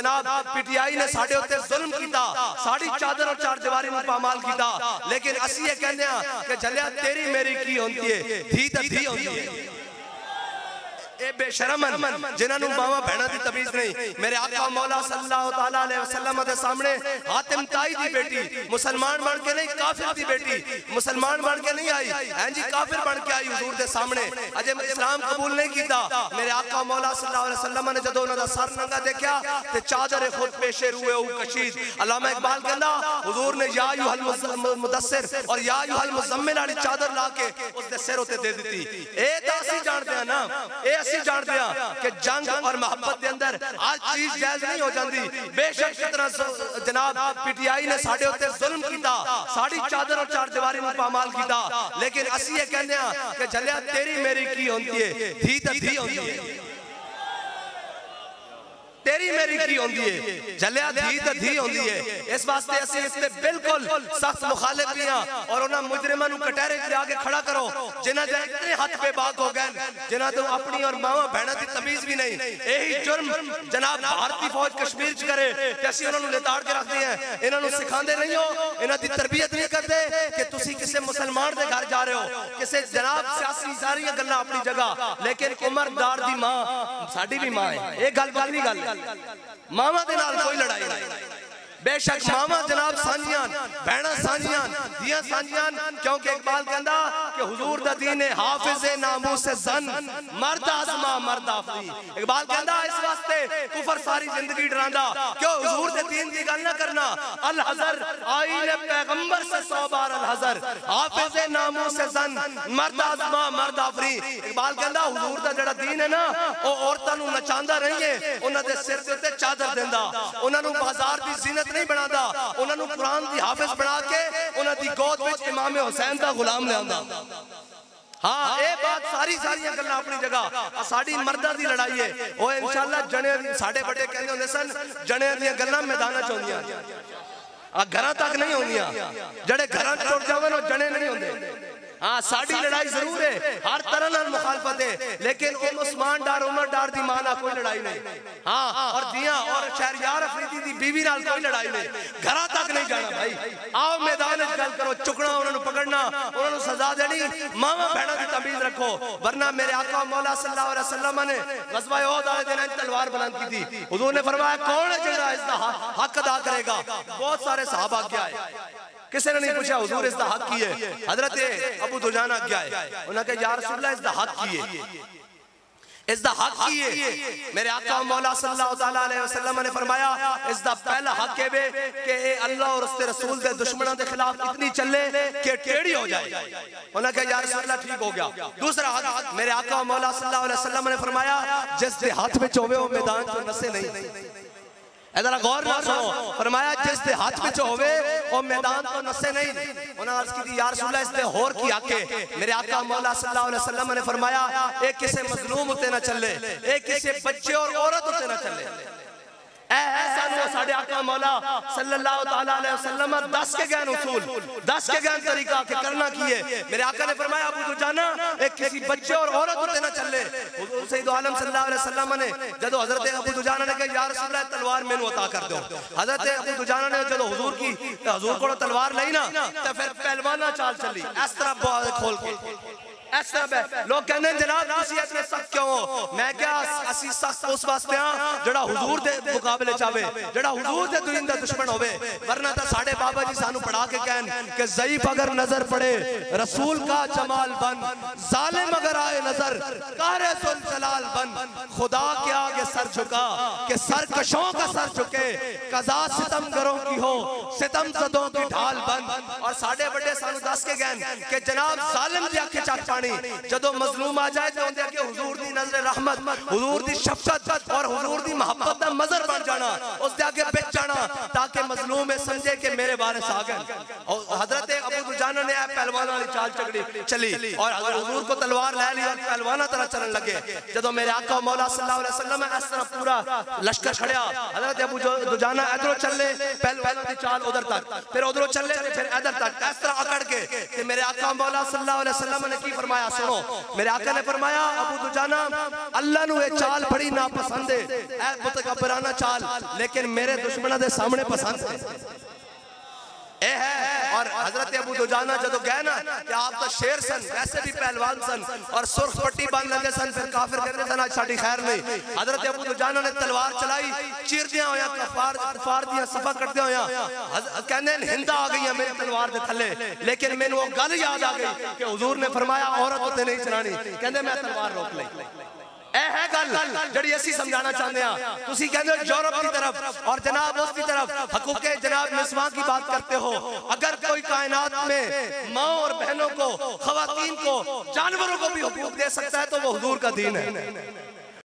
जनाब पीटीआई ने साडे उत्ते जुल्म कीता, साडी चादर और चार दीवारी नूं पामाल कीता, लेकिन असीं ये कहंदे आ कि जलिया तेरी मेरी की होंदी है, धी ते धी होंदी है। ए बेशरम जिन्होंने मावा बहना की तमीज नहीं। मेरे आका मौला सल्लल्लाहु ताला अलैहि वसल्लम के सामने हातिम ताई दी बेटी मुसलमान बन के नहीं, काफिर दी बेटी मुसलमान बन के नहीं आई, हैं जी काफिर बन के आई हुजूर के सामने, अजे इस्लाम कबूल नहीं किया। मेरे आका मौला सल्लल्लाहु अलैहि वसल्लम ने जदों उन्हां दा सर नंगा देखा ते चादर खुद पेशे रुए उ कशीद। अल्लामा इकबाल कहंदा हुजूर ने या अय्युहल मुदस्सिर और या अय्युहल मुज़म्मिल वाली चादर ला के उसके सिर उत्ते दे दी। ए तां असीं जानदे हां ना, ए जानते हैं कि जंग और मोहब्बत के अंदर आज चीज जायज नहीं हो जाती। बेशक कितना जनाब पीटीआई ने साडे उत्ते जुल्म कीता, साडी चादर और चार दीवारी नूं पामाल कीता, लेकिन असीं ये कहंदे आ कि जलिया तेरी मेरी की होंदी है, धी ते धी होंदी है। तेरी मेरी की होंदी है, जलिया धी ते धी होंदी है। इस वास्ते असीं इस ते बिल्कुल सख्त मुखालिफ भी हां और उन्हां मुजरिमां नूं कटहरे च आके खड़ा करो जिन्हां दे इतने हाथ बेबाक हो गए, जिन्हां तो अपनी और मावां बहनां दी तमीज भी नहीं। यही जुर्म जनाब भारतीय फौज कश्मीर च करे कि असीं उन्हां नूं लिताड़ के रखदे हैं, इन्हां नूं सिखांदे नहीं हो, इन्हां दी तरबियत नहीं करदे कि तुसीं किसी मुसलमान दे घर जा रहे हो, किसी जनाब सियासी सारियां गल्लां अपनी जगह, लेकिन उमरदार दी मां साडी भी मां है। ये गल बकरी गल मावा दे नाल कोई लड़ाई नहीं। बेशक मावा जनाब सांझियां, बहना सांझियां, दियां सांझियां, क्योंकि इकबाल कहंदा कि हुजूर दा दीन है हाफिज़ नामूस जन मर्द आज़मा मर्द आफरी। इकबाल कहंदा इस वास्ते कुफर सारी जिंदगी डरांदा क्यों हुजूर दे दीन दी गल ना करना। अल हज़र आईने पैगंबर से 100 बार अल हज़र हाफिज़ नामूस जन मर्द आज़मा मर्द आफरी। इकबाल कहंदा हुजूर दा जेड़ा दीन है ना ओ औरतां नूं नचांदा नहीं है, उन्हां दे सिर ते उत्ते चादर देंदा, उन्हां नूं बाजार दी ज़ीनत नहीं बनाता, उन्होंने कुरान की हाफिज बना के उन्होंने गोद में इमाम हुसैन का गुलाम लिया। हाँ ये बात सारी सारियां गल्लां अपनी जगह, साड़ी मर्दां दी लड़ाई है वो इंशाअल्लाह जने साडे बड़े कहंदे हुंदे सन जने दी गल्लां मैदानां च होंदियां, घर तक नहीं होंदियां, जड़े घर टुट जावन वो जने नहीं होंदे। हाँ साड़ी लड़ाई जरूर है, हर तरह नाल मुखालफत है, लेकिन उस्मान डार उमर डार दी मां नाल कोई लड़ाई नहीं। हाँ और दियां और शहरयार अफरीदी दी बीवी नाल कोई लड़ाई नहीं, घर तक नहीं जाना भाई। आओ मैदान में गल करो, चुकना उन्होंने पकड़ना, उन्होंने सजा देनी, मावा बहना की तमीज रखो। वरना मेरे आका मौला सल्लल्लाहु अलैहि वसल्लम ने गज़वा उहद वाले दिन तलवार बुलंद की थी, हुजूर ने फरमाया कौन है जिसका इसका हक अदा करेगा। बहुत सारे सहाबा क्या है, किसी ने नहीं पूछा हुजूर इसका हक की है। हजरत अबू दुजाना क्या है, उन्होंने कहा या रसूल अल्लाह इसका हक की है, इसका हक की है। मेरे आका मौला सल्लल्लाहु ताला अलैहि वसल्लम ने फरमाया इसका पहला हक है कि अल्लाह और उसके रसूल के दुश्मनों के खिलाफ इतनी चले कि टेढ़ी हो जाए। उन्होंने कहा या रसूल अल्लाह ठीक हो गया। दूसरा हक मेरे आका मौला सल्लल्लाहु अलैहि वसल्लम ने फरमाया जिसके हाथ में होवे वो मैदान च नसे नहीं। इधर गौर ना सुनो, फरमाया जिसके हाथ में होवे वो मैदान तो नसे नहीं। उन्होंने अर्ज की थी या रसूल अल्लाह इसते होर की आके। मेरे आका मौला सल्लल्लाहु अलैहि वसल्लम ने फरमाया एक किसी मजलूम उते ना चले, एक किसी बच्चे और औरत उते ना चले। साडे आका मौला सल्लल्लाहु ताला अलैहि वसल्लम 10 के ज्ञान उसूल, 10 के ज्ञान तरीका के करना किए। मेरे आका ने फरमाया अबू दुजाना एक किसी बच्चे और औरत उते ना चले। हुजूर सैयद आलम सल्लल्लाहु अलैहि वसल्लम ने जब हजरत अबू दुजाना ने कहा या रसूल अल्लाह तलवार मैनू अता कर दो, हजरत अबू दुजाना ने जब हुजूर को तलवार ली ना तो फिर पहलवाना चाल चली इस तरह खोल के ऐसा लोग कहते जनाब तुसी इतने सख्त क्यों हो। मैं क्या असी सख्त उस वास्ते हां जेड़ा हुजूर दे मुकाबले चावे, जेड़ा हुजूर दे दीन दा दुश्मन होवे। वरना तो साडे बाबा जी सानू पढ़ा के कहन कि ज़ईफ अगर नजर पड़े रसूल का जमाल बन, जालिम अगर आए नजर कारे सुल जलाल बन। खुदा के आगे सर झुका कि सरकशों का सर झुके, कज़ा सितमगरों की हो सितम ज़दों की ढाल बन। और साडे बड़े सानू दस के कहन कि जनाब जालिम दी अख च जदों मजलूम आ जाए तो कि हुजूर दी नजर रहमत, हुजूर दी शफकत और हुजूर दी मोहब्बत दा मजर बन जाना, उसके आगे बिक जाना ताकि मजलूम में समझे कि मेरे वारिस आ गए। और हजरत अबू दुजाना ने पहलवान वाली चाल चली और हुजूर को तलवार ले ली और पहलवाना तरह चलने लगे। जदों मेरे आका मौला सल्लल्लाहु अलैहि वसल्लम इस तरह पूरा लश्कर खड़िया, हजरत अबू दुजाना इधरों चले पहलवानों की चाल उधर तक, फिर उधरों चले फिर इधर तक, इस तरह अकड़ के कि मेरे आका मौला सल्लल्लाहु अलैहि वसल्लम ने की फरमाया, सुनो मेरे आका ने फरमाया अबू दुजाना अल्लाह नु ये चाल बड़ी नापसंद है, ऐ मुतकब्बराना चाल, लेकिन मेरे दुश्मनों के सामने पसंद है। ए है और हजरत अबू दुजाना जदों गए ना कि आप तो शेर सन, वैसे भी पहलवान सन और सुर्ख पट्टी बांध लगे सन, फिर काफिर कहते सन आज साडी खैर नहीं। हजरत अबू दुजाना ने तलवार चलाई, चीरदियां होया कफार दियां सफा करदे होया कहंदे हिंदा आ गई मेरी तलवार दे थल्ले, लेकिन मैनू वो गल याद आ गई कि हुजूर ने फरमाया औरत उत्ते नहीं चलानी, कहंदे मैं तलवार रोक लई। ए है गल जड़ी असी समझाना चाहते हैं। तुसी कहते हो यूरोप की तरफ और जनाब उसकी तरफ हकूक़े जनाब निस्वां की बात करते हो। अगर कोई कायनात में माँ और बहनों को, खवातीन को, जानवरों को भी हुकूक दे सकता है तो वो हुजूर का दीन है।